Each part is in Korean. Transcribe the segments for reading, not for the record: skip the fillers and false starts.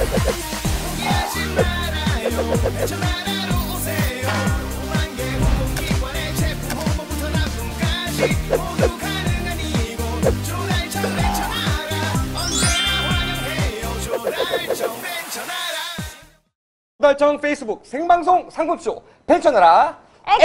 조달청 페이스북 생방송 상품쇼 벤처나라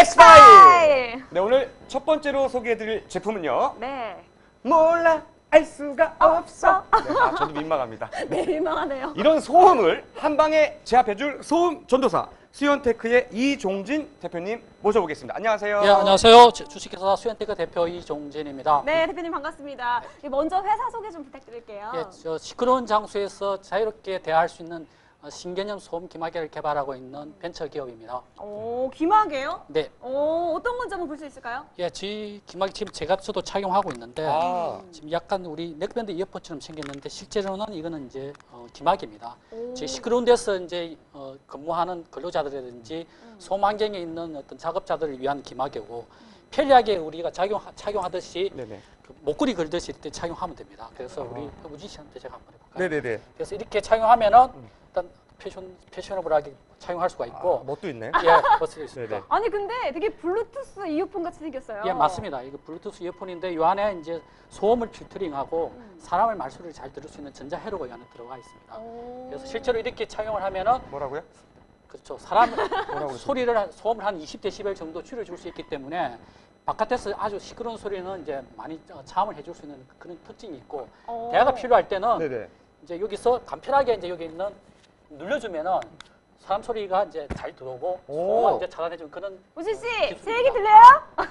엑스파일! 네, 오늘 첫 번째로 소개해드릴 제품은요. 네. 몰라 알 수가 없어. 없어. 네, 저도 민망합니다. 네, 민망하네요. 이런 소음을 한 방에 제압해줄 소음 전도사 수연테크의 이종진 대표님 모셔보겠습니다. 안녕하세요. 예, 안녕하세요. 주식회사 수연테크 대표 이종진입니다. 네, 대표님 반갑습니다. 먼저 회사 소개 좀 부탁드릴게요. 예, 시끄러운 장소에서 자유롭게 대화할 수 있는 신개념 소음 기마개를 개발하고 있는 벤처 기업입니다. 오, 기마개요? 네. 오, 어떤 건지 한번 볼 수 있을까요? 예, 저희 기마개 지금 저도 착용하고 있는데 지금 약간 우리 넥밴드 이어폰처럼 생겼는데 실제로는 이거는 이제 기마개입니다. 저희 시끄러운 데서 이제 근무하는 근로자들이라든지 소음 환경에 있는 어떤 작업자들을 위한 기마개고 편리하게 우리가 착용하듯이 그 목걸이 걸듯이 이때 착용하면 됩니다. 그래서 우리 우진 씨한테 제가 한번 해볼까요? 네네네. 그래서 이렇게 착용하면은 일단 패셔너블하게 착용할 수가 있고 멋도 있네. 예, 멋을 있습니다. 네네. 아니, 근데 되게 블루투스 이어폰 같이 생겼어요. 예, 맞습니다. 이거 블루투스 이어폰인데 이 안에 이제 소음을 필터링하고 사람의 말소리를 잘 들을 수 있는 전자 회로가 이 안에 들어가 있습니다. 그래서 실제로 이렇게 착용을 하면은 뭐라고요? 그렇죠. 사람 소음을 한 20dB 정도 줄여줄 수 있기 때문에 바깥에서 아주 시끄러운 소리는 이제 많이 차음을 해줄 수 있는 그런 특징이 있고 대화가 필요할 때는 네네. 이제 여기서 간편하게 이제 여기 있는 눌러주면은 사람 소리가 이제 잘 들어오고 소음을 이제 차단해주는 그런. 우진 씨, 제 얘기 들려요?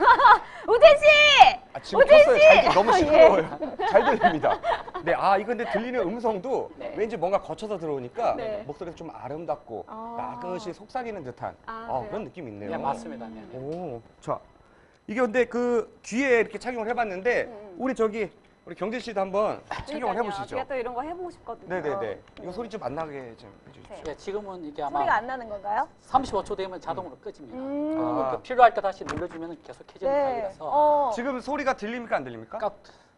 우진 씨! 지금 켰어요. 너무 시끄러워요. 잘 들립니다. 네, 이거 근데 들리는 음성도 왠지 뭔가 거쳐서 들어오니까 목소리가 좀 아름답고 나긋이 속삭이는 듯한 그런 느낌이 있네요. 네, 맞습니다. 네. 오, 자, 이게 근데 그 귀에 이렇게 착용을 해봤는데 우리 경진 씨도 한번 착용을 해보시죠. 제가 또 이런 거 해보고 싶거든요. 네네네. 이거 소리 좀 안 나게 좀 해주십시오. 예, 지금은 이게 아마 소리가 안 나는 건가요? 35초 되면 자동으로 꺼집니다. 필요할 때 다시 눌러주면 계속 켜지는 타입이라서. 지금 소리가 들립니까 안 들립니까?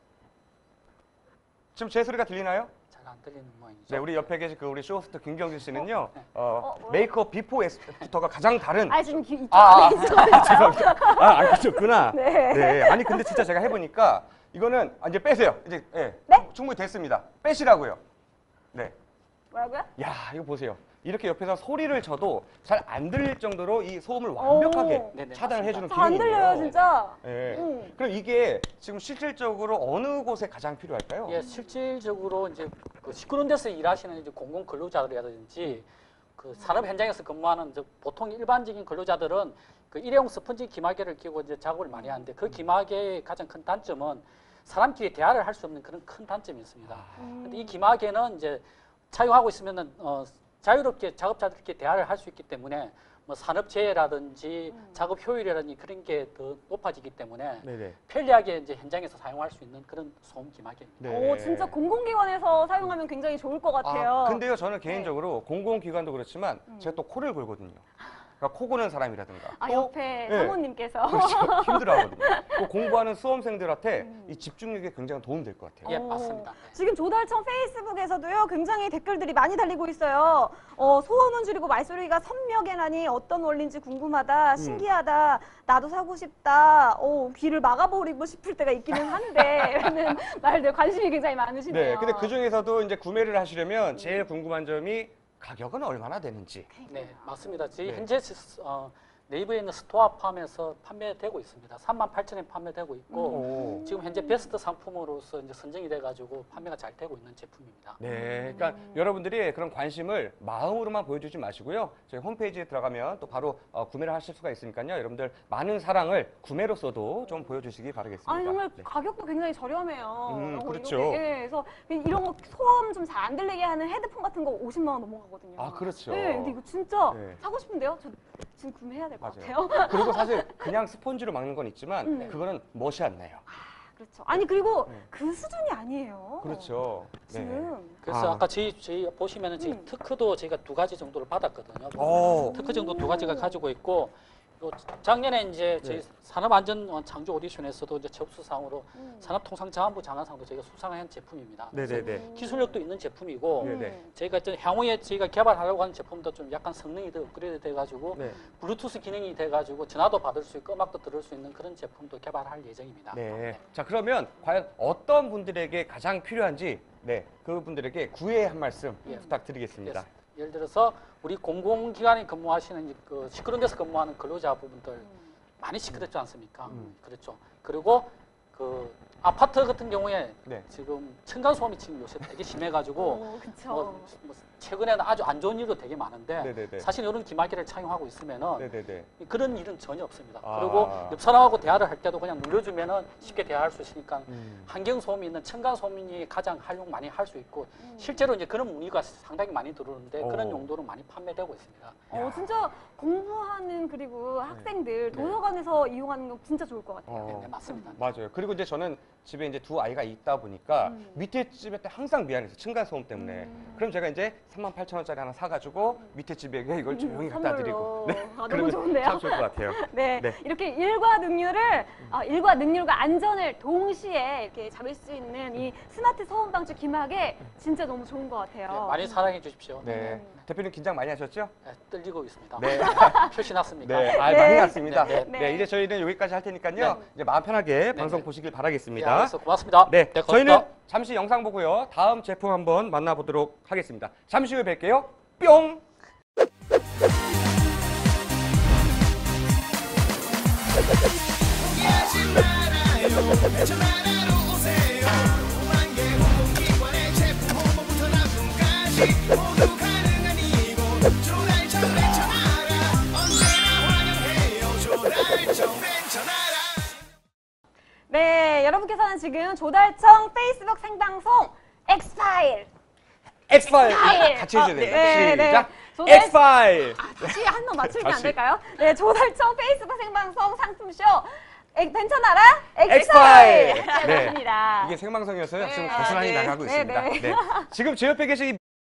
지금 제 소리가 들리나요? 잘 안 들리는 모양이죠. 네, 우리 옆에 계신 우리 쇼호스트 김경진 씨는요. 메이크업 비포 애프터가 가장 다른. 지금 이쪽 안에 있어요. 죄송합니다. 안 끄셨구나. 네. 네. 아니 근데 진짜 제가 해보니까 이거는 이제 빼세요. 이제 네? 충분히 됐습니다. 빼시라고요. 네. 뭐라고요? 야, 이거 보세요. 이렇게 옆에서 소리를 쳐도 잘 안 들릴 정도로 이 소음을 완벽하게 차단을 해주는 기능이에요. 안 들려요, 진짜. 네. 그럼 이게 지금 실질적으로 어느 곳에 가장 필요할까요? 예, 실질적으로 이제 그 시끄러운 데서 일하시는 이제 공공 근로자들이라든지 그 산업 현장에서 근무하는 이제 보통 일반적인 근로자들은 그 일회용 스펀지 기마개를 끼고 이제 작업을 많이 하는데 그 기마개의 가장 큰 단점은 사람끼리 대화를 할 수 없는 그런 큰 단점이 있습니다. 근데 이 기마개는 이제 착용하고 있으면은 자유롭게 작업자들끼리 대화를 할 수 있기 때문에 뭐 산업재해라든지 작업 효율이라든지 그런 게 더 높아지기 때문에 편리하게 이제 현장에서 사용할 수 있는 그런 소음 기마개입니다. 오, 진짜 공공기관에서 사용하면 굉장히 좋을 것 같아요. 근데요, 저는 개인적으로 공공기관도 그렇지만 제가 또 코를 골거든요. 그러니까 코 고는 사람이라든가. 옆에 사모님께서. 그렇죠. 힘들어하거든요. 공부하는 수험생들한테 이 집중력에 굉장히 도움이 될 것 같아요. 예, 맞습니다. 지금 조달청 페이스북에서도요, 굉장히 댓글들이 많이 달리고 있어요. 소음은 줄이고 말소리가 선명해 나니 어떤 원리인지 궁금하다, 신기하다, 나도 사고 싶다, 귀를 막아버리고 싶을 때가 있기는 한데, 라는 말들 관심이 굉장히 많으시네요. 네, 근데 그 중에서도 이제 구매를 하시려면 제일 궁금한 점이 가격은 얼마나 되는지. 네, 맞습니다. 저희 현재 네이버에 있는 스토어팜에서 판매되고 있습니다. 38,000엔 판매되고 있고 지금 현재 베스트 상품으로서 이제 선정이 돼가지고 판매가 잘 되고 있는 제품입니다. 네, 그러니까 여러분들이 그런 관심을 마음으로만 보여주지 마시고요. 저희 홈페이지에 들어가면 또 바로 구매를 하실 수가 있으니까요. 여러분들 많은 사랑을 구매로서도 좀 보여주시기 바라겠습니다. 아니 정말 가격도 굉장히 저렴해요. 그렇죠. 그래서 이런 거 소음 좀 잘 안 들리게 하는 헤드폰 같은 거 50만 원 넘어가거든요. 그렇죠. 네, 근데 이거 진짜 사고 싶은데요. 저 지금 구매해야 될 것 같아요. 그리고 사실 그냥 스펀지로 막는 건 있지만 그거는 멋이 안 나요. 그렇죠. 아니 그리고 그 수준이 아니에요. 그렇죠. 지금. 그래서 아까 저희 보시면은 지금 특허도 저희가 2가지 정도를 받았거든요. 특허 정도 2가지가 가지고 있고 요 작년에 이제 저희 네. 산업안전 창조 오디션에서도 이제 접수상으로 산업통상자원부 장관상도 저희가 수상한 제품입니다. 네네네. 기술력도 있는 제품이고 네네. 저희가 좀 향후에 저희가 개발하려고 하는 제품도 좀 약간 성능이 더 업그레이드 돼가지고 네. 블루투스 기능이 돼가지고 전화도 받을 수 있고 음악도 들을 수 있는 그런 제품도 개발할 예정입니다. 네. 자, 그러면 과연 어떤 분들에게 가장 필요한지 네, 그분들에게 구애 한 말씀 부탁드리겠습니다. 예를 들어서 우리 공공기관에 근무하시는 이제 그 시끄러운 데서 근무하는 근로자분들 많이 시끄럽지 않습니까? 그렇죠. 그리고 그 아파트 같은 경우에 네. 지금 층간소음이 지금 요새 되게 심해가지고 그쵸. 뭐 최근에는 아주 안 좋은 일도 되게 많은데 네네네. 사실 이런 기말기를 착용하고 있으면은 네네네. 그런 일은 전혀 없습니다. 아. 그리고 옆 사람하고 대화를 할 때도 그냥 눌러주면은 쉽게 대화할 수 있으니까 환경 소음이 있는 층간 소음이 가장 활용 많이 할 수 있고 실제로 이제 그런 문의가 상당히 많이 들어오는데 그런 용도로 많이 판매되고 있습니다. 진짜 공부하는 그리고 학생들 도서관에서 이용하는 거 진짜 좋을 것 같아요. 네, 맞습니다. 맞아요. 그리고 이제 저는 집에 이제 두 아이가 있다 보니까 밑에 집에 때 항상 미안해서 층간 소음 때문에. 그럼 제가 이제 38,000원짜리 하나 사가지고 밑에 집에게 이걸 조용히 갖다 드리고. 선물로. 아, 너무 그러면 좋은데요? 참 좋을 것 같아요. 네, 네. 이렇게 일과 능률을 일과 능률과 안전을 동시에 이렇게 잡을 수 있는 이 스마트 소음 방지 기막에 진짜 너무 좋은 것 같아요. 네, 많이 사랑해 주십시오. 네. 대표님 긴장 많이 하셨죠? 네, 떨리고 있습니다. 네. 표시 났습니까? 네, 네. 많이 났습니다. 네, 네, 네. 이제 저희는 여기까지 할 테니까요. 이제 마음 편하게 방송 네. 보시길 네, 바라겠습니다. 알겠어. 고맙습니다. 네, 고맙습니다. 저희는 잠시 영상 보고요. 다음 제품 한번 만나보도록 하겠습니다. 잠시 후에 뵐게요. 뿅! 네, 여러분께서는 지금 조달청 페이스북 생방송 엑스파일 엑스파일 엑스파일. 같이 해줘야 돼요. 네, 네. 시작. 조달- 엑스파일. 다시 한 번 맞추면 안 다시. 될까요? 네, 조달청 페이스북 생방송 상품쇼 벤처나라 엑스파일. 엑스파일. 네. 맞습니다. 이게 생방송이었어요. 지금 네. 고스란히 네. 나가고 네, 있습니다. 네. 네. 지금 제 옆에 계신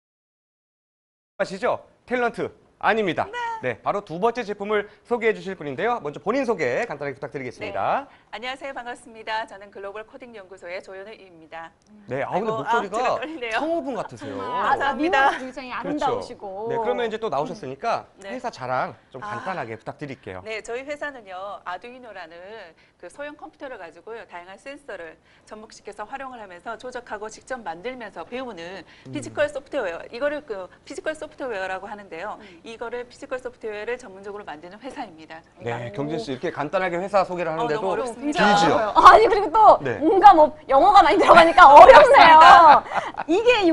아시죠? 탤런트 아닙니다. 네, 바로 두 번째 제품을 소개해 주실 분인데요. 먼저 본인 소개 간단하게 부탁드리겠습니다. 안녕하세요. 반갑습니다. 저는 글로벌 코딩 연구소의 조현우입니다. 네, 아 근데 아이고, 목소리가 제가 떨리네요. 성우분 같으세요. 감사합니다. 미모가 굉장히 아름다우시고. 네, 그러면 이제 또 나오셨으니까 네. 회사 자랑 좀 간단하게 부탁드릴게요. 네, 저희 회사는요. 아두이노라는 그 소형 컴퓨터를 가지고요. 다양한 센서를 접목시켜서 활용을 하면서 조작하고 직접 만들면서 배우는 피지컬 소프트웨어. 이거를 그 피지컬 소프트웨어라고 하는데요. 이거를 피지컬 소프트웨어를 전문적으로 만드는 회사입니다. 네, 경진 씨 이렇게 간단하게 회사 소개를 너무 하는데도 어렵습니다. 길지요. 아니 그리고 또 네. 뭔가 뭐 영어가 많이 들어가니까 어렵네요. 이게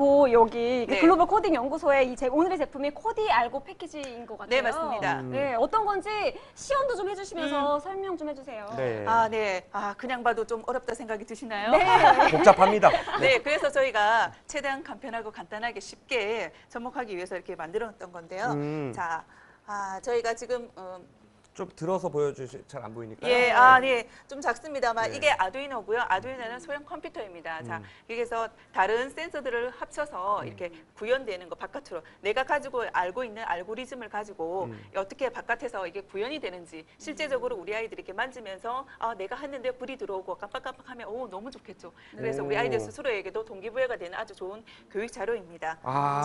여기 네. 글로벌 코딩 연구소의 오늘의 제품이 코디 알고 패키지인 것 같아요. 네, 맞습니다. 네, 어떤 건지 시연도 좀 해주시면서 설명 좀 해주세요. 네. 네. 그냥 봐도 좀 어렵다 생각이 드시나요? 네. 복잡합니다. 네, 그래서 저희가 최대한 간편하고 간단하게 쉽게 접목하기 위해서 이렇게 만들었던 건데요. 자, 저희가 지금 좀 들어서 보여주시 잘 안 보이니까요. 예, 네, 좀 작습니다만 네. 이게 아두이노고요. 아두이노는 소형 컴퓨터입니다. 자, 여기서 다른 센서들을 합쳐서 이렇게 구현되는 거 바깥으로 내가 가지고 알고 있는 알고리즘을 가지고 어떻게 바깥에서 이게 구현이 되는지 실제적으로 우리 아이들이 이렇게 만지면서 내가 했는데 불이 들어오고 깜빡깜빡하면 너무 좋겠죠. 그래서 우리 아이들 스스로에게도 동기부여가 되는 아주 좋은 교육 자료입니다.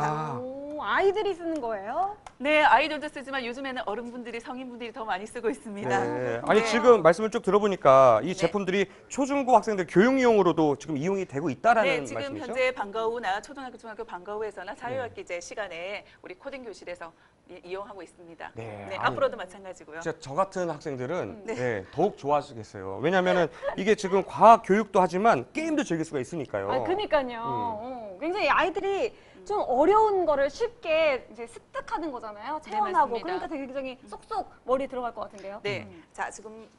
오, 아이들이 쓰는 거예요? 네, 아이들도 쓰지만 요즘에는 어른분들이 성인분들이 더 많이 쓰고 있습니다. 네. 아니 네. 지금 말씀을 쭉 들어보니까 이 제품들이 초중고 학생들 교육용으로도 지금 이용이 되고 있다라는 네, 지금 말씀이죠? 현재 방과후나 초등학교, 중학교 방과후에서나 자유학기제 시간에 우리 코딩 교실에서 이용하고 있습니다. 네, 네, 아니, 앞으로도 마찬가지고요. 진짜 저 같은 학생들은 네. 네, 더욱 좋아하시겠어요. 왜냐하면은 이게 지금 과학 교육도 하지만 게임도 즐길 수가 있으니까요. 그러니까요. 굉장히 아이들이 좀 어려운 거를 쉽게 이제 습득하는 거잖아요. 체험하고. 맞습니다. 그러니까 되게 굉장히 쏙쏙 머리에 들어갈 것 같은데요. 네, 자 지금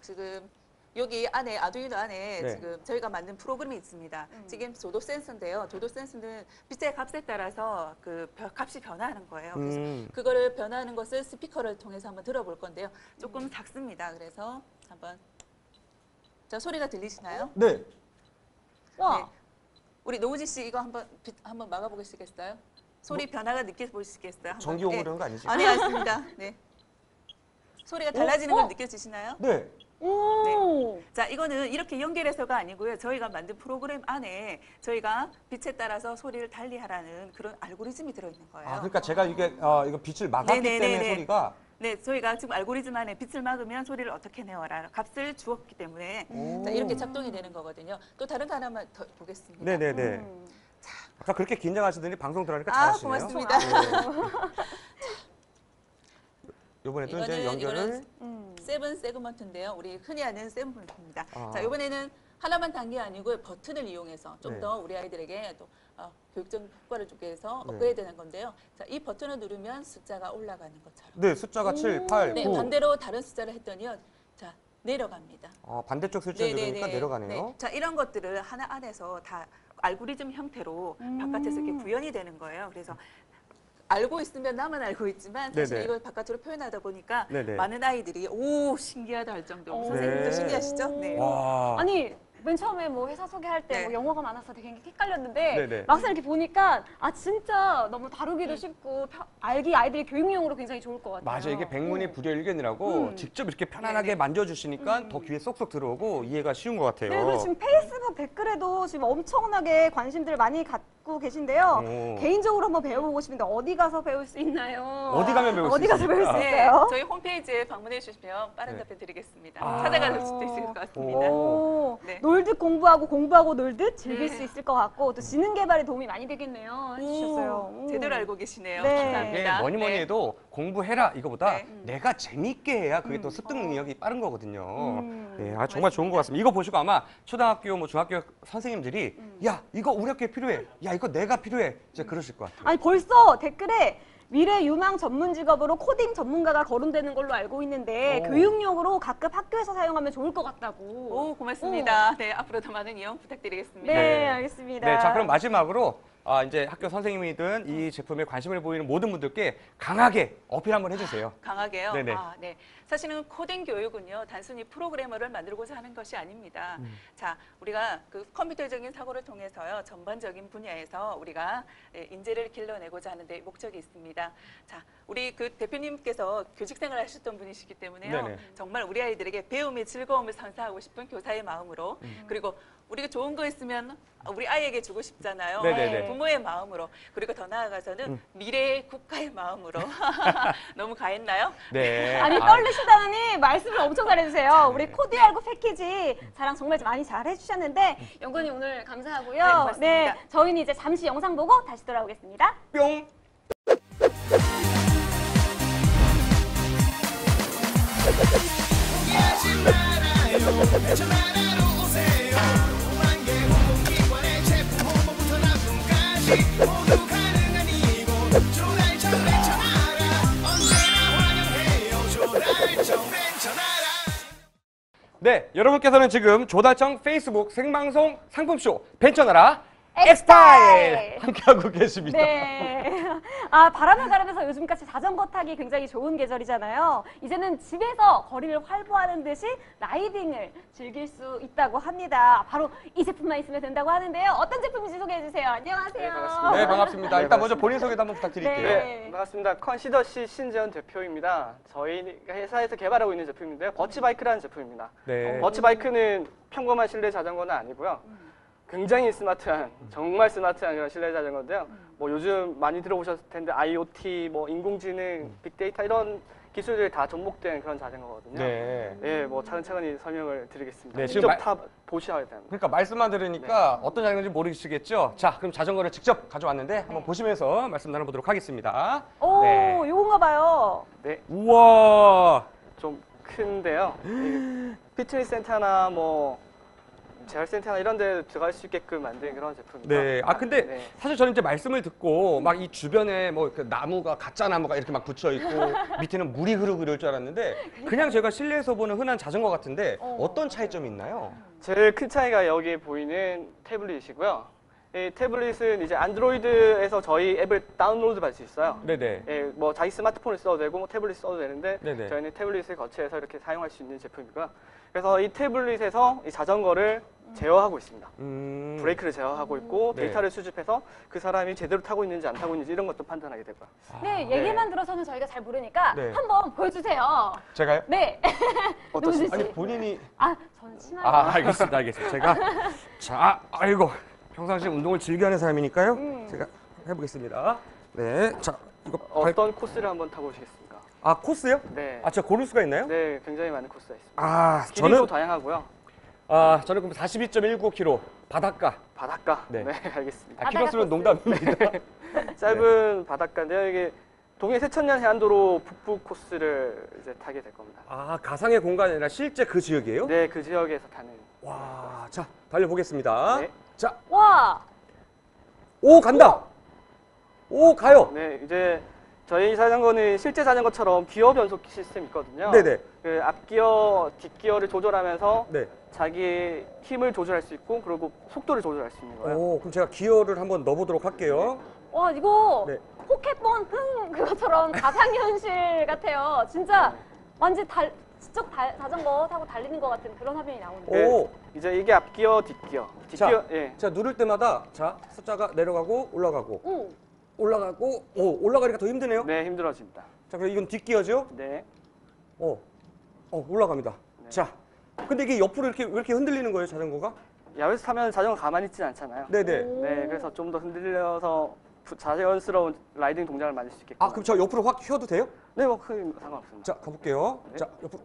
여기 안에 아두이노 안에 네. 지금 저희가 만든 프로그램이 있습니다. 지금 조도 센서인데요. 조도 센서는 빛의 값에 따라서 그 값이 변화하는 거예요. 그래서 그거를 변화하는 것을 스피커를 통해서 한번 들어볼 건데요. 조금 작습니다. 그래서 한번 자 소리가 들리시나요? 네. 와. 네. 우리 노우지 씨 이거 한번 막아보시겠어요? 소리 변화가 느껴보시겠어요? 한번? 전기 오므려는 거 아니지? 아니, 맞습니다. 네. 소리가 달라지는 걸 느껴지시나요? 네. 오. 자, 이거는 이렇게 연결해서가 아니고요. 저희가 만든 프로그램 안에 저희가 빛에 따라서 소리를 달리하라는 그런 알고리즘이 들어있는 거예요. 아, 그러니까 제가 이게 이거 빛을 막았기 때문에 소리가 네, 저희가 지금 알고리즘 안에 빛을 막으면 소리를 어떻게 내어라 값을 주었기 때문에 자, 이렇게 작동이 되는 거거든요. 또 다른 거 하나만 더 보겠습니다. 네네네. 자, 그렇게 긴장하시더니 방송 들어가니까 아, 잘하시네요. 고맙습니다. 이번에도 이제 연결을 세븐 세그먼트인데요. 우리 흔히 아는 세븐입니다. 아. 자, 이번에는 하나만 단 게 아니고 버튼을 이용해서 좀 네. 더 우리 아이들에게 또 교육적 효과를 주기 위해서 업그레이드하는 건데요. 자, 이 버튼을 누르면 숫자가 올라가는 것처럼. 네, 숫자가 7, 8, 네, 9. 반대로 다른 숫자를 했더니요. 자, 내려갑니다. 반대쪽 숫자를 누르니까 내려가네요. 네. 자, 이런 것들을 하나 안에서 다 알고리즘 형태로 바깥에서 이렇게 구현이 되는 거예요. 그래서 알고 있으면 나만 알고 있지만 사실 네네. 이걸 바깥으로 표현하다 보니까 네네. 많은 아이들이 오 신기하다 할 정도로 오. 선생님도 네. 신기하시죠? 네. 와. 아니 맨 처음에 뭐 회사 소개할 때 네. 뭐 영어가 많아서 되게 헷갈렸는데 네네. 막상 이렇게 보니까 아 진짜 너무 다루기도 쉽고 아이들이 교육용으로 굉장히 좋을 것 같아요. 맞아, 이게 백문이 불여일견이라고 직접 이렇게 편안하게 네네. 만져주시니까 더 귀에 쏙쏙 들어오고 이해가 쉬운 것 같아요. 네, 그리고 지금 페이스북 댓글에도 지금 엄청나게 관심들 많이 갖고 계신데요. 오. 개인적으로 한번 배워보고 싶은데 어디 가서 배울 수 있나요? 어디 가면 배울 수 어디 가서 배울 수 있습니까? 있어요? 저희 홈페이지에 방문해 주시면 빠른 네. 답변 드리겠습니다. 아. 찾아갈 수도 있을 것 같습니다. 오, 네. 놀듯 공부하고 놀듯 즐길 네. 수 있을 것 같고 또 지능 개발에 도움이 많이 되겠네요. 해주셨어요. 오. 제대로 알고 계시네요. 네. 이게 감사합니다. 뭐니 네. 해도 공부해라 이거보다 네. 내가 재밌게 해야 그게 또 습득 능력이 빠른 거거든요. 음. 네, 정말 좋은 것 같습니다. 이거 보시고 아마 초등학교, 뭐 중학교 선생님들이 야 이거 우리 학교에 필요해, 야 이거 내가 필요해, 이제 그러실 것 같아요. 아니 벌써 댓글에 미래 유망 전문 직업으로 코딩 전문가가 거론되는 걸로 알고 있는데 오. 교육용으로 각급 학교에서 사용하면 좋을 것 같다고. 오, 고맙습니다. 네, 앞으로 더 많은 이용 부탁드리겠습니다. 네, 네. 알겠습니다. 네, 자 그럼 마지막으로 이제 학교 선생님이든 이 제품에 관심을 보이는 모든 분들께 강하게 어필 한번 해주세요. 강하게요? 네네. 네. 사실은 코딩 교육은요, 단순히 프로그래머를 만들고자 하는 것이 아닙니다. 자, 우리가 그 컴퓨터적인 사고를 통해서요, 전반적인 분야에서 우리가 인재를 길러내고자 하는 데 목적이 있습니다. 자, 우리 그 대표님께서 교직생활을 하셨던 분이시기 때문에요, 네네. 정말 우리 아이들에게 배움의 즐거움을 선사하고 싶은 교사의 마음으로, 그리고 우리가 좋은 거 있으면 우리 아이에게 주고 싶잖아요. 네네네. 부모의 마음으로, 그리고 더 나아가서는 미래의 국가의 마음으로. 너무 가했나요? 네. 아니 떨리시다니 말씀을 엄청 잘해주세요. 우리 코디알고 패키지 자랑 정말 많이 잘해주셨는데 연구원님 오늘 감사하고요. 네, 고맙습니다. 저희는 이제 잠시 영상 보고 다시 돌아오겠습니다. 뿅. 네, 여러분께서는 지금 조달청 페이스북 생방송 상품쇼 벤처나라 엑스타일 함께하고 계십니다. 네. 아, 바람을 가르면서 요즘같이 자전거 타기 굉장히 좋은 계절이잖아요. 이제는 집에서 거리를 활보하는 듯이 라이딩을 즐길 수 있다고 합니다. 바로 이 제품만 있으면 된다고 하는데요. 어떤 제품인지 소개해 주세요. 안녕하세요. 네, 반갑습니다. 네, 반갑습니다. 네, 일단 먼저 반갑습니다. 본인 소개도 한번 부탁드릴게요. 네. 네, 반갑습니다. 컨시더시 신재현 대표입니다. 저희 회사에서 개발하고 있는 제품인데요. 버치바이크라는 제품입니다. 네. 버치바이크는 평범한 실내 자전거는 아니고요. 굉장히 스마트한, 정말 스마트한 그런 실내 자전거인데요. 뭐 요즘 많이 들어보셨을 텐데 IoT, 뭐 인공지능, 빅데이터 이런 기술들이 다 접목된 그런 자전거거든요. 네. 네, 뭐 차근차근히 설명을 드리겠습니다. 네, 지금 직접 타 보셔야 됩니다. 그러니까 말씀만 들으니까 어떤 자전거인지 모르시겠죠? 자, 그럼 자전거를 직접 가져왔는데 한번 보시면서 말씀 나눠보도록 하겠습니다. 오, 네. 요건가 봐요. 네, 우와. 좀 큰데요. 피트니스 센터나 뭐 재활센터나 이런 데 들어갈 수 있게끔 만든 그런 제품입니다. 네. 아 근데 네. 사실 저는 이제 말씀을 듣고 막 이 주변에 뭐 그 나무가 가짜 나무가 이렇게 막 붙여 있고 밑에는 물이 흐르고 이럴 줄 알았는데 그냥 제가 실내에서 보는 흔한 자전거 같은데 어떤 차이점이 있나요? 제일 큰 차이가 여기 보이는 태블릿이고요. 이 태블릿은 이제 안드로이드에서 저희 앱을 다운로드 받을 수 있어요. 네네. 예, 뭐 자기 스마트폰을 써도 되고 뭐 태블릿 써도 되는데 네네. 저희는 태블릿을 거치해서 이렇게 사용할 수 있는 제품이고요. 그래서 이 태블릿에서 이 자전거를 제어하고 있습니다. 브레이크를 제어하고 있고 네. 데이터를 수집해서 그 사람이 제대로 타고 있는지 안 타고 있는지 이런 것도 판단하게 되고요. 네, 얘기만 들어서는 저희가 잘 모르니까 네. 한번 보여주세요. 제가요? 네. 어떠십니까? 아니 본인이 저는 친하게. 알겠습니다. 제가 자, 아이고 평상시에 운동을 즐겨하는 사람이니까요. 제가 해보겠습니다. 네, 자 이거 어떤 코스를 한번 타보시겠습니까? 코스요? 네. 제가 고를 수가 있나요? 네, 굉장히 많은 코스가 있습니다. 저는 길이도 다양하고요. 저는 그럼 42.19km 바닷가. 바닷가. 네. 네, 알겠습니다. 바닷가 키로수는 농담입니다. 짧은 바닷가인데요. 이게 동해 세천년 해안도로 북부 코스를 이제 타게 될 겁니다. 가상의 공간이 아니라 실제 그 지역이에요? 네, 그 지역에서 타는. 와, 자 달려보겠습니다. 네. 자, 와. 오 간다. 오 가요. 네, 이제 저희 자전거는 실제 자전거처럼 기어 변속 시스템이 있거든요. 네네. 그 앞기어, 뒷기어를 조절하면서 네. 자기 힘을 조절할 수 있고 그리고 속도를 조절할 수 있는 거예요. 그럼 제가 기어를 한번 넣어보도록 할게요. 와, 이거 네. 포켓몬 그것처럼 가상현실 같아요. 진짜 완전 직접 자전거 타고 달리는 것 같은 그런 화면이 나오네요. 네, 오. 이제 이게 앞기어, 뒷기어. 뒷기어, 예. 자 누를 때마다 자 숫자가 내려가고 올라가고 오. 올라가고 올라가니까 더 힘드네요. 네, 힘들어집니다. 자 그럼 이건 뒷기어죠? 네. 올라갑니다. 네. 자 근데 이게 옆으로 왜 이렇게 흔들리는 거예요 자전거가? 야외에서 타면 자전거 가만히 있진 않잖아요. 네네. 네, 그래서 좀 더 흔들려서 자연스러운 라이딩 동작을 만들 수 있게끔. 그럼 저 옆으로 확 휘어도 돼요? 네, 뭐 크게 상관없습니다. 자 가볼게요. 네. 자 옆으로.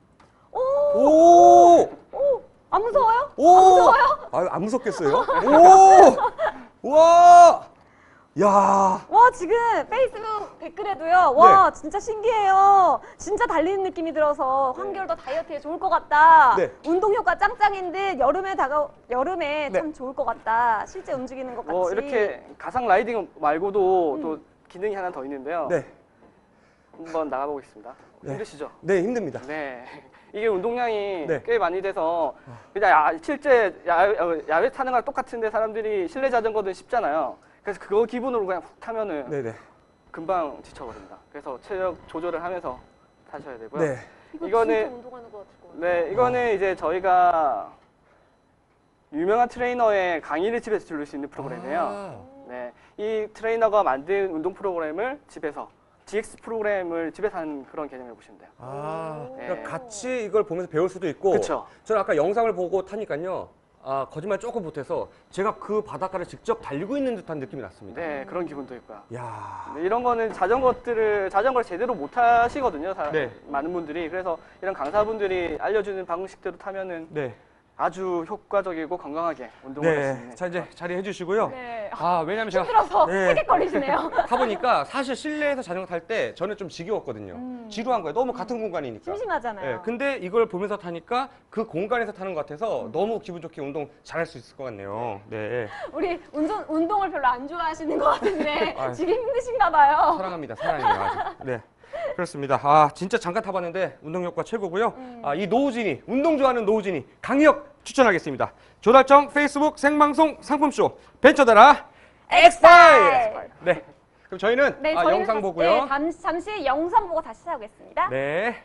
오. 안 무서워요? 오! 안 무서워요? 안 무섭겠어요? 오! 와! 야! 와, 지금 페이스북 댓글에도요. 와, 진짜 신기해요. 진짜 달리는 느낌이 들어서 환결도 다이어트에 좋을 것 같다. 네. 운동 효과 짱짱인 듯 여름에 네. 참 좋을 것 같다. 실제 움직이는 것 같이. 이렇게 가상 라이딩 말고도 또 기능이 하나 더 있는데요. 네. 한번 나가보겠습니다. 네. 힘드시죠? 네, 힘듭니다. 네. 이게 운동량이 네. 꽤 많이 돼서 그냥 실제 야외 타는 거랑 똑같은데 사람들이 실내 자전거는 쉽잖아요. 그래서 그거 기분으로 그냥 훅 타면은 네네. 금방 지쳐버립니다. 그래서 체력 조절을 하면서 타셔야 되고요. 네. 이거 이거는- 진짜 운동하는 것 같고. 네, 이거는 이제 저희가 유명한 트레이너의 강의를 집에서 들을 수 있는 프로그램이에요. 네, 이 트레이너가 만든 운동 프로그램을 집에서 GX 프로그램을 집에서 하는 그런 개념을 보시면 돼요. 그러니까 네. 같이 이걸 보면서 배울 수도 있고. 그렇죠. 저는 아까 영상을 보고 타니까요. 거짓말 조금 못해서 제가 그 바닷가를 직접 달리고 있는 듯한 느낌이 났습니다. 네, 그런 기분도 있고요. 야. 네, 이런 거는 자전거를 제대로 못 하시거든요. 네. 많은 분들이. 그래서 이런 강사분들이 알려주는 방식대로 타면은 네. 아주 효과적이고 건강하게 운동을 할 수 네. 있는. 자 이제 자리해 주시고요. 네. 왜냐면 제가 힘들어서 네. 헥헥거리시네요. 타보니까 사실 실내에서 자전거 탈 때 저는 좀 지겨웠거든요. 지루한 거예요. 너무 같은 공간이니까. 심심하잖아요. 네, 근데 이걸 보면서 타니까 그 공간에서 타는 것 같아서 너무 기분 좋게 운동 잘할 수 있을 것 같네요. 네. 우리 운동을 별로 안 좋아하시는 것 같은데 아유. 지금 힘드신가 봐요. 사랑합니다. 사랑해요. 아주. 네. 그렇습니다. 진짜 잠깐 타봤는데 운동 효과 최고고요. 이 노우진이, 운동 좋아하는 노우진이 강력 추천하겠습니다. 조달청 페이스북 생방송 상품쇼 벤처다라 엑스파일. 네. 그럼 저희는 네, 저희는 영상 다시- 보고요. 네, 잠시 영상 보고 다시 찾아오겠습니다. 네.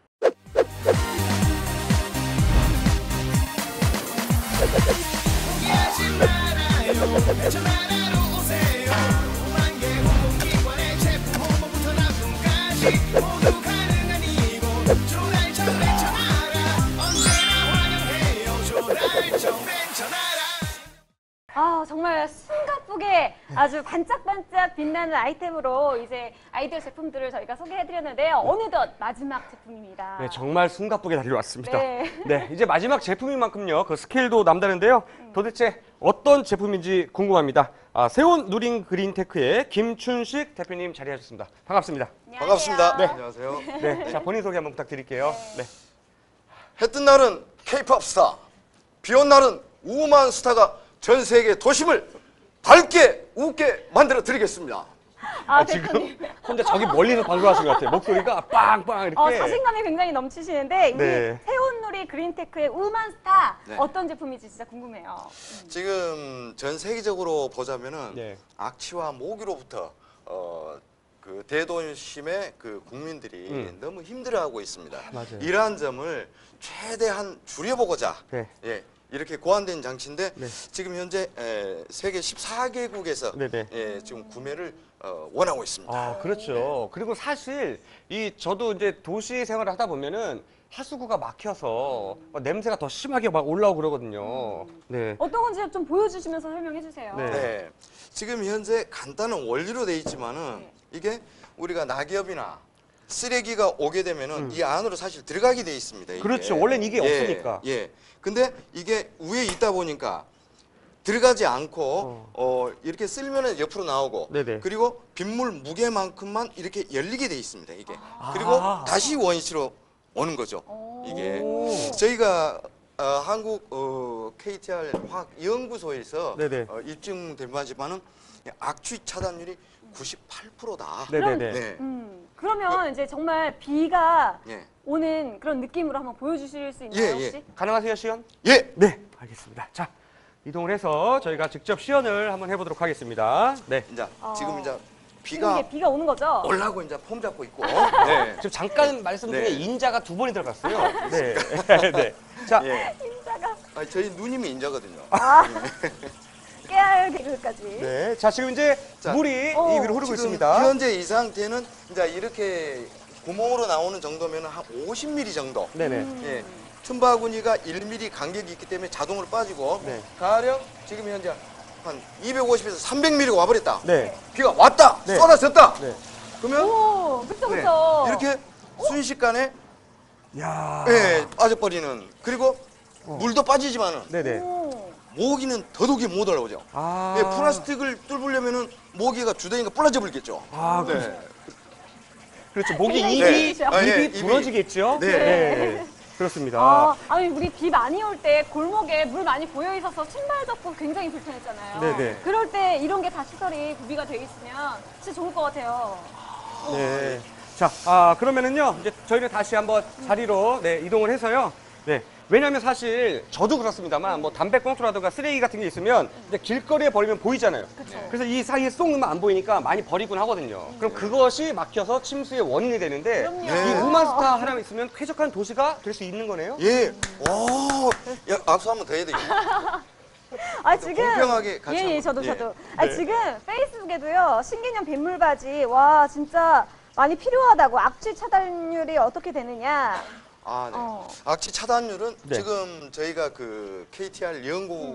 정말 숨가쁘게 아주 반짝반짝 빛나는 아이템으로 이제 아이디어 제품들을 저희가 소개해드렸는데요. 어느덧 마지막 제품입니다. 네, 정말 숨가쁘게 달려왔습니다. 네. 네, 이제 마지막 제품인 만큼요. 그 스케일도 남다른데요. 도대체 어떤 제품인지 궁금합니다. 세온 누링 그린테크의 김춘식 대표님 자리하셨습니다. 반갑습니다. 안녕하세요. 반갑습니다. 네. 안녕하세요. 네, 자 본인 소개 한번 부탁드릴게요. 네. 해 뜬 날은 K-팝 스타, 비 온 날은 우만 스타가 전 세계 도심을 밝게 웃게 만들어 드리겠습니다. 대표님. 지금 혼자 저기 멀리서 방송하신 것 같아요. 목소리가 빵빵 이렇게. 자신감이 굉장히 넘치시는데 우리 네. 새온누리 그린테크의 우만스타 네. 어떤 제품인지 진짜 궁금해요. 지금 전 세계적으로 보자면은 네. 악취와 모기로부터 그 대도심의 그 국민들이 너무 힘들어하고 있습니다. 맞아요. 이러한 점을 최대한 줄여보고자 네. 예, 이렇게 고안된 장치인데 네. 지금 현재 세계 14개국에서 네네. 예, 지금 구매를 원하고 있습니다. 아, 그렇죠. 그리고 사실 저도 이제 도시 생활을 하다 보면은 하수구가 막혀서 냄새가 더 심하게 막 올라오고 그러거든요. 네. 어떤 건지 좀 보여주시면서 설명해 주세요. 네. 네. 지금 현재 간단한 원리로 돼 있지만은 네. 이게 우리가 낙엽이나 쓰레기가 오게 되면은 이 안으로 사실 들어가게 돼 있습니다. 이게. 그렇죠. 원래는 이게 없으니까. 예. 근데 이게 위에 있다 보니까 들어가지 않고 이렇게 쓸면은 옆으로 나오고 네네. 그리고 빗물 무게만큼만 이렇게 열리게 돼 있습니다. 이게. 아. 그리고 다시 원위치로 오는 거죠. 이게 저희가 한국 KTR 화학연구소에서 네네. 입증된 바지만은 악취 차단율이 98%다. 네네네. 네. 그러면 이제 정말 비가 예. 오는 그런 느낌으로 한번 보여주실 수 있나요, 예, 혹시? 가능하세요, 시연? 예. 네. 알겠습니다. 자, 이동을 해서 저희가 직접 시연을 한번 해보도록 하겠습니다. 네. 이제 지금 이제 지금 비가 이게 비가 오는 거죠? 올라고 이제 폼 잡고 있고. 네. 지금 잠깐 말씀 중에 네. 인자가 2번이 들어갔어요. 네. 네. 자, 예. 진짜가 저희 누님이 인자거든요. 깨알 개그까지. 네. 자, 지금 이제 자, 물이 이 위로 흐르고 지금 있습니다. 현재 이 상태는 이제 이렇게 구멍으로 나오는 정도면 한 50mm 정도. 네네. 예. 틈바구니가 1mm 간격이 있기 때문에 자동으로 빠지고 네. 가령 지금 현재 한 250에서 300mm가 와버렸다. 네. 비가 왔다. 네. 쏟아졌다. 네. 그러면 오, 그쵸, 네. 그쵸. 이렇게 순식간에 야. 예, 빠져버리는. 그리고 물도 빠지지만은 네네. 오. 모기는 더더욱이 못 올라오죠. 아. 예, 플라스틱을 뚫으려면은 모기가 주둥이가 부러져 버리겠죠. 아, 그렇죠. 네. 그렇죠. 목이 굉장히 입이 재밌으셔. 아, 예, 입이 부러지겠죠? 네. 그렇습니다. 아니 우리 비 많이 올 때 골목에 물 많이 고여 있어서 신발 젖고 굉장히 불편했잖아요. 네네. 그럴 때 이런 게 다 시설이 구비가 돼 있으면 진짜 좋을 것 같아요. 네. 자, 그러면은요, 이제 저희는 다시 한번 자리로 이동을 해서요. 네. 왜냐하면 사실 저도 그렇습니다만 뭐 담배꽁초라든가 쓰레기 같은 게 있으면 이제 길거리에 버리면 보이잖아요. 그래서 이 사이에 쏙 넣으면 안 보이니까 많이 버리곤 하거든요. 그럼 그것이 막혀서 침수의 원인이 되는데 그럼요. 이 우만스타 하나 있으면 쾌적한 도시가 될 수 있는 거네요. 예. 오, 야, 악수 한번 더 해야 되겠네. 지금 공평하게 같이 예, 한번. 저도. 네. 지금 페이스북에도요 신개념 빗물바지 와 진짜 많이 필요하다고 악취 차단율이 어떻게 되느냐. 아, 네. 어. 악취 차단율은 네. 지금 저희가 그 KTR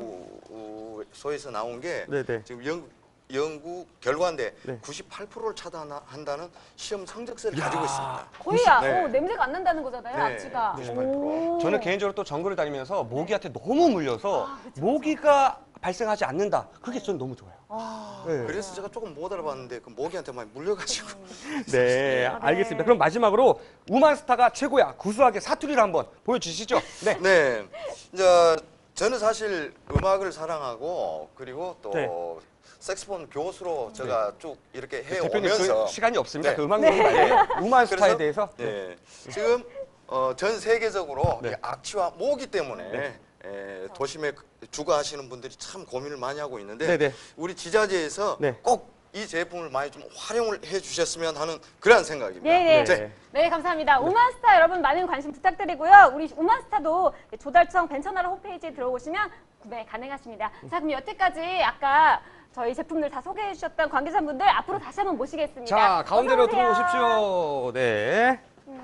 연구소에서 나온 게 네네. 지금 연구 결과인데 네. 98%를 차단한다는 시험 성적서를 가지고 있습니다. 거의 네. 냄새가 안 난다는 거잖아요 네, 악취가. 98%. 오. 저는 개인적으로 또 정글을 다니면서 모기한테 너무 물려서 모기가 발생하지 않는다. 그게 저는 너무 좋아요. 네. 그래서 제가 조금 못 알아봤는데 그 모기한테 많이 물려가지고. 네, 알겠습니다. 그럼 마지막으로 우만스타가 최고야 구수하게 사투리를 한번 보여주시죠. 네. 네. 이제 저는 사실 음악을 사랑하고 그리고 또 네. 색소폰 교수로 제가 쭉 이렇게 대표님 해오면서 그 시간이 없습니다. 네. 그 음악 얘기 말고 우만스타에 그래서, 대해서. 네. 지금 전 세계적으로 네. 이 악취와 모기 때문에 도심에 주거하시는 분들이 참 고민을 많이 하고 있는데 네네. 우리 지자체에서 네. 꼭 이 제품을 많이 좀 활용을 해주셨으면 하는 그러한 생각입니다. 네. 네. 네, 감사합니다. 우만스타 여러분 많은 관심 부탁드리고요. 우리 우만스타도 조달청 벤처나라 홈페이지에 들어오시면 구매 가능하십니다. 자, 그럼 여태까지 아까 저희 제품들 다 소개해 주셨던 관계자분들 앞으로 다시 한번 모시겠습니다. 자, 가운데로 어서 오세요. 들어오십시오. 네.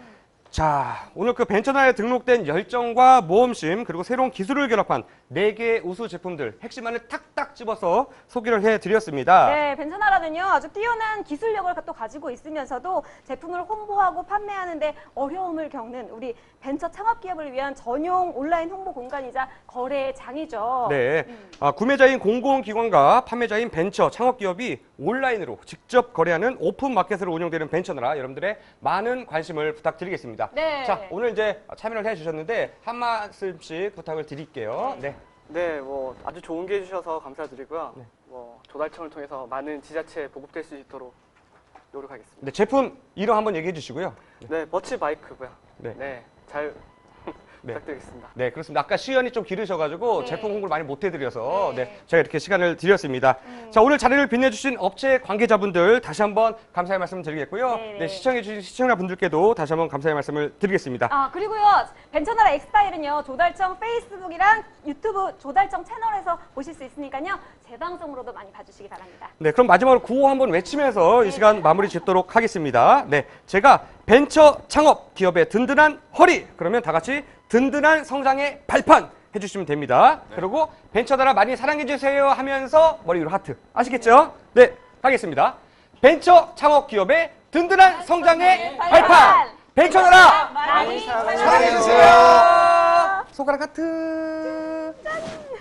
자, 오늘 그 벤처나라에 등록된 열정과 모험심 그리고 새로운 기술을 결합한 4개의 우수 제품들 핵심만을 탁탁 집어서 소개를 해드렸습니다. 네, 벤처나라는요 아주 뛰어난 기술력을 또 가지고 있으면서도 제품을 홍보하고 판매하는데 어려움을 겪는 우리 벤처 창업 기업을 위한 전용 온라인 홍보 공간이자 거래의 장이죠. 네, 구매자인 공공기관과 판매자인 벤처 창업기업이 온라인으로 직접 거래하는 오픈 마켓으로 운영되는 벤처나라 여러분들의 많은 관심을 부탁드리겠습니다. 네. 자, 오늘 이제 참여를 해주셨는데 한 말씀씩 부탁을 드릴게요. 네. 네, 뭐 아주 좋은 기회 주셔서 감사드리고요. 뭐 조달청을 통해서 많은 지자체에 보급될 수 있도록 노력하겠습니다. 네, 제품 이름 한번 얘기해 주시고요. 네, 버치 바이크고요. 네. 네, 잘 네. 부탁드리겠습니다. 네, 그렇습니다. 아까 시연이 좀 길으셔가지고 네. 제품 홍보를 많이 못 해드려서 네. 네, 제가 이렇게 시간을 드렸습니다. 자, 오늘 자리를 빛내주신 업체 관계자분들 다시 한번 감사의 말씀을 드리겠고요. 네, 네. 네, 시청해주신 시청자분들께도 다시 한번 감사의 말씀을 드리겠습니다. 아, 그리고요. 벤처나라 엑스타일은요. 조달청 페이스북이랑 유튜브 조달청 채널에서 보실 수 있으니까요. 재방송으로도 많이 봐주시기 바랍니다. 네, 그럼 마지막으로 구호 한번 외치면서 이 시간 마무리 짓도록 하겠습니다. 네, 제가 벤처 창업 기업의 든든한 허리, 그러면 다 같이 든든한 성장의 발판 해주시면 됩니다. 그리고 벤처나라 많이 사랑해주세요 하면서 머리 위로 하트. 아시겠죠? 네, 가겠습니다. 벤처 창업 기업의 든든한 성장의 발판! 벤처나라 많이 사랑해주세요. 손가락 하트.